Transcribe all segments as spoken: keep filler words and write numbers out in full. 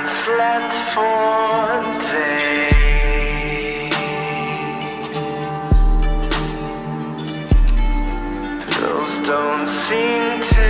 haven't slept for days. Pills don't seem to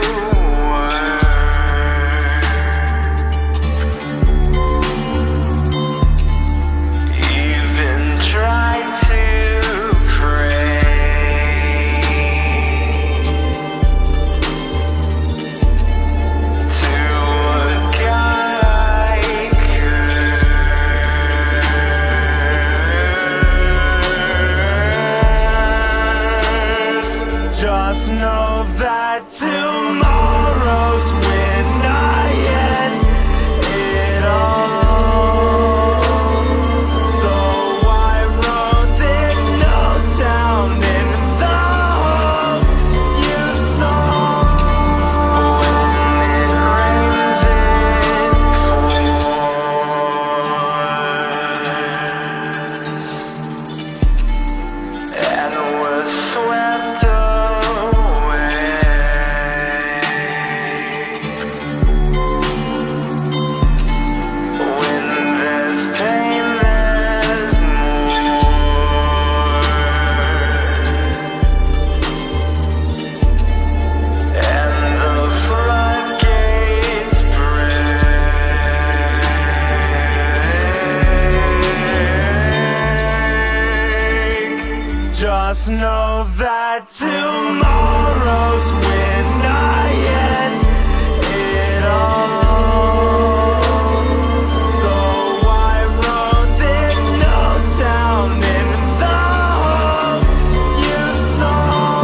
just know that tomorrow's when I end it all. So I wrote this note down in the holes you saw. When it rains it pours, and we're swept away. Just know that tomorrow's when I end it all. So I wrote this note down in the holes you saw.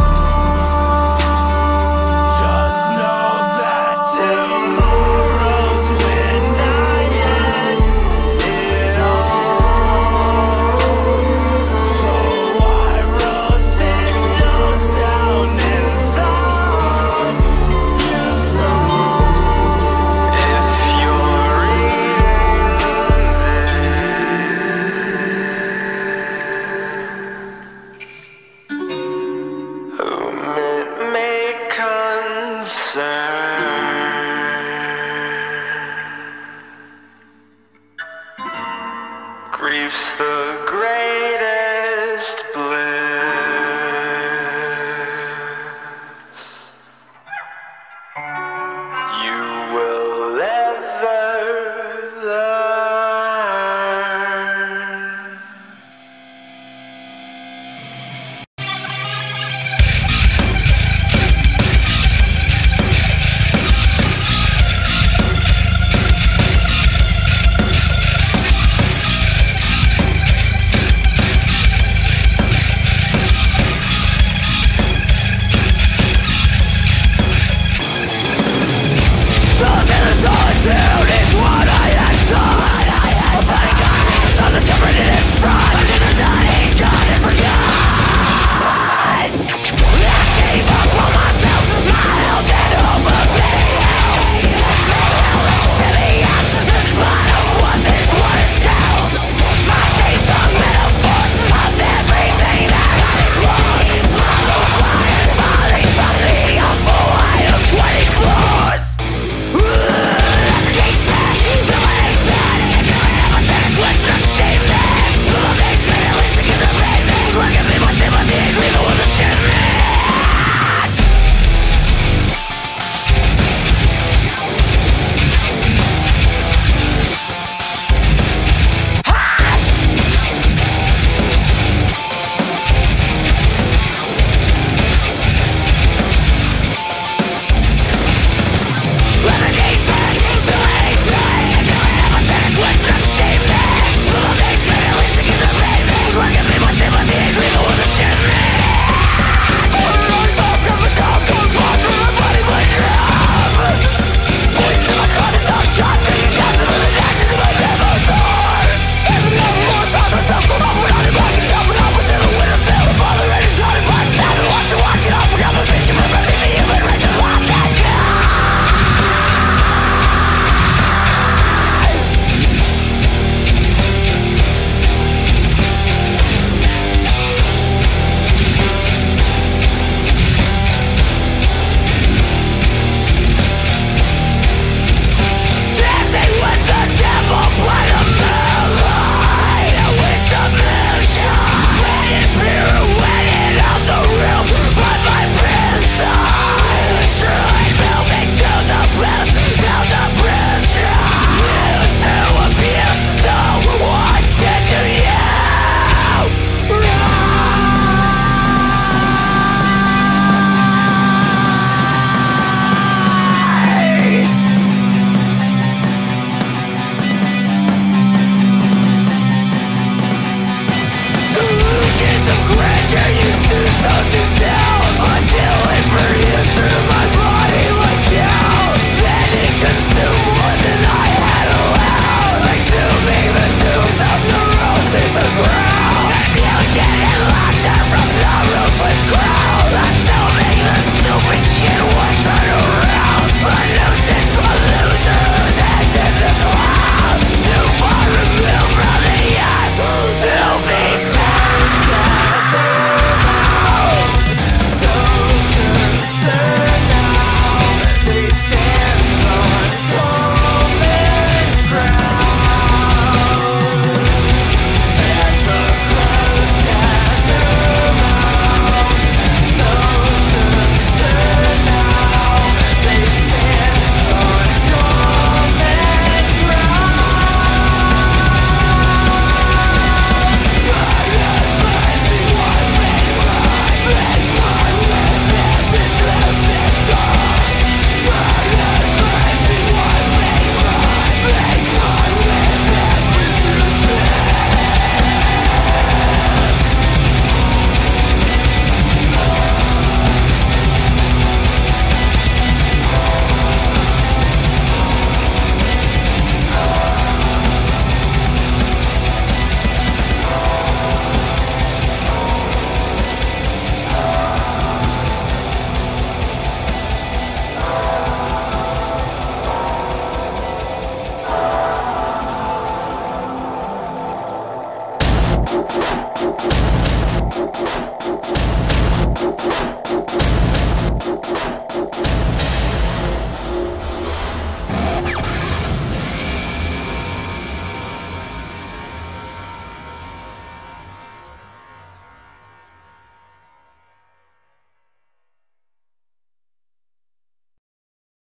Just know that tomorrow's when I end it all. So I wrote this note down in the holes you saw. If you're reading this, whom it may concern, grief's the great